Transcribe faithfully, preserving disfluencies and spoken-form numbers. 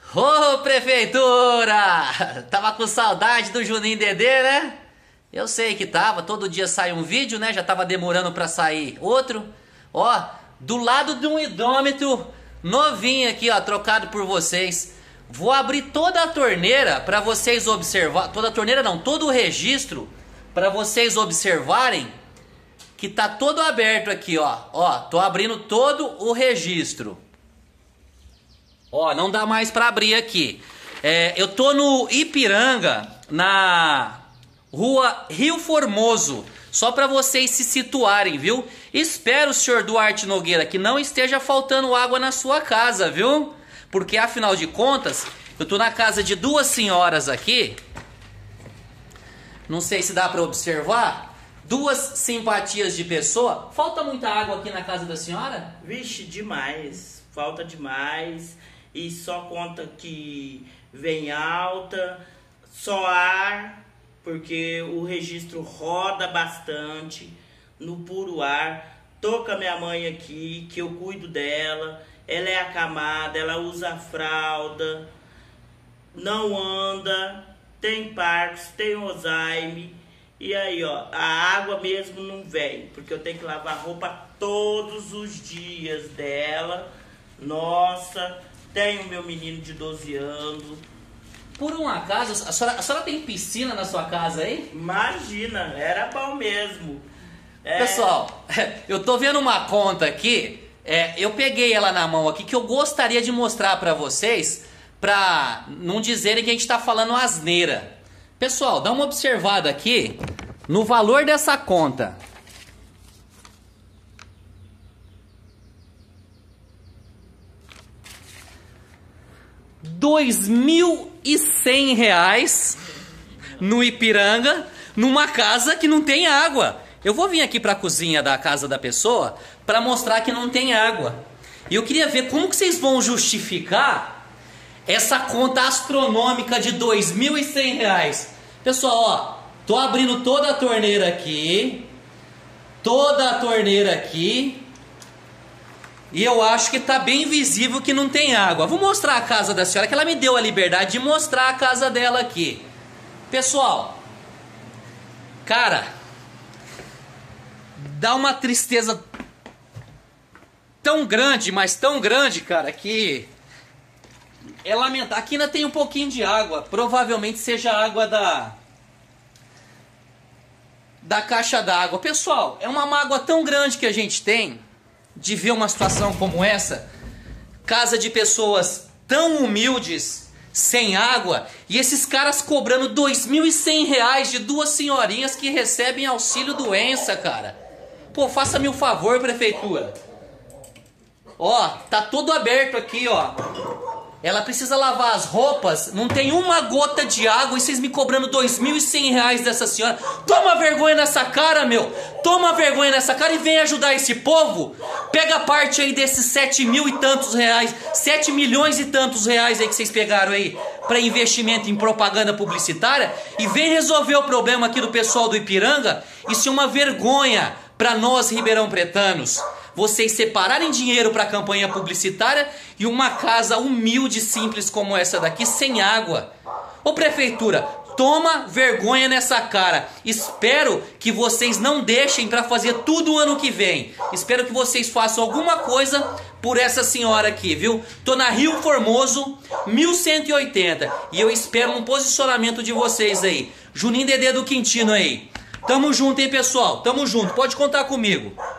Ô, prefeitura! Tava com saudade do Juninho Dedê, né? Eu sei que tava, todo dia sai um vídeo, né? Já tava demorando pra sair outro. Ó, do lado de um idômetro novinho aqui, ó, trocado por vocês. Vou abrir toda a torneira pra vocês observar, toda a torneira não, todo o registro pra vocês observarem que tá todo aberto aqui, ó. Ó, tô abrindo todo o registro. Ó, não dá mais pra abrir aqui. É, eu tô no Ipiranga, na rua Rio Formoso. Só pra vocês se situarem, viu? Espero, senhor Duarte Nogueira, que não esteja faltando água na sua casa, viu? Porque, afinal de contas, eu tô na casa de duas senhoras aqui. Não sei se dá pra observar. Duas simpatias de pessoa. Falta muita água aqui na casa da senhora? Vixe, demais. Falta demais. E só conta que vem alta, só ar, porque o registro roda bastante no puro ar. Tô com a minha mãe aqui, que eu cuido dela. Ela é acamada, ela usa fralda, não anda, tem Parkinson, tem Alzheimer. E aí, ó, a água mesmo não vem, porque eu tenho que lavar roupa todos os dias dela. Nossa, tenho meu menino de doze anos. Por um acaso, a senhora, a senhora tem piscina na sua casa aí? Imagina, era bom mesmo. É... Pessoal, eu tô vendo uma conta aqui, é, eu peguei ela na mão aqui, que eu gostaria de mostrar pra vocês, pra não dizerem que a gente tá falando asneira. Pessoal, dá uma observada aqui no valor dessa conta. Dois mil e cem reais no Ipiranga, numa casa que não tem água. Eu vou vir aqui para a cozinha da casa da pessoa para mostrar que não tem água. E eu queria ver como que vocês vão justificar essa conta astronômica de dois mil e cem reais. Pessoal, ó, tô abrindo toda a torneira aqui, toda a torneira aqui. E eu acho que tá bem visível que não tem água. Vou mostrar a casa da senhora, que ela me deu a liberdade de mostrar a casa dela aqui. Pessoal, cara, dá uma tristeza tão grande, mas tão grande, cara, que é lamentável. Aqui ainda tem um pouquinho de água. Provavelmente seja água da da caixa d'água. Pessoal, é uma mágoa tão grande que a gente tem de ver uma situação como essa, casa de pessoas tão humildes, sem água, e esses caras cobrando dois mil e cem reais de duas senhorinhas que recebem auxílio doença, cara. Pô, faça-me um favor, prefeitura. Ó, tá todo aberto aqui, ó. Ela precisa lavar as roupas, não tem uma gota de água e vocês me cobrando dois mil e cem reais dessa senhora. Toma vergonha nessa cara, meu. Toma vergonha nessa cara e vem ajudar esse povo. Pega parte aí desses sete mil e tantos reais, sete milhões e tantos reais aí que vocês pegaram aí para investimento em propaganda publicitária e vem resolver o problema aqui do pessoal do Ipiranga. Isso é uma vergonha para nós ribeirão pretanos. Vocês separarem dinheiro para campanha publicitária e uma casa humilde, simples como essa daqui, sem água. Ô prefeitura, toma vergonha nessa cara. Espero que vocês não deixem para fazer tudo ano que vem. Espero que vocês façam alguma coisa por essa senhora aqui, viu? Tô na Rio Formoso, mil cento e oitenta. E eu espero um posicionamento de vocês aí. Juninho Dedê do Quintino aí. Tamo junto, hein, pessoal? Tamo junto. Pode contar comigo.